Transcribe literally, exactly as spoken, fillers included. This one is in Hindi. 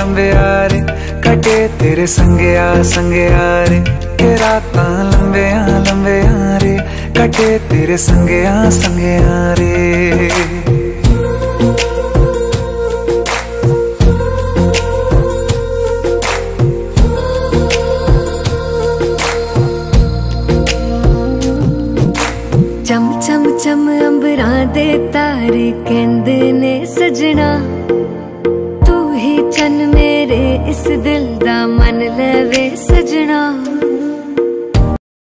लंबे यारे कटे तेरे संगया संगया रे, के रातां लंबे लंबे यारे कटे तेरे संगया संगया रे। चम चम चम अंबरां दे तारे कहंदे ने सजना, तू ही चन मेरे इस दिल दा मन लवे सजना।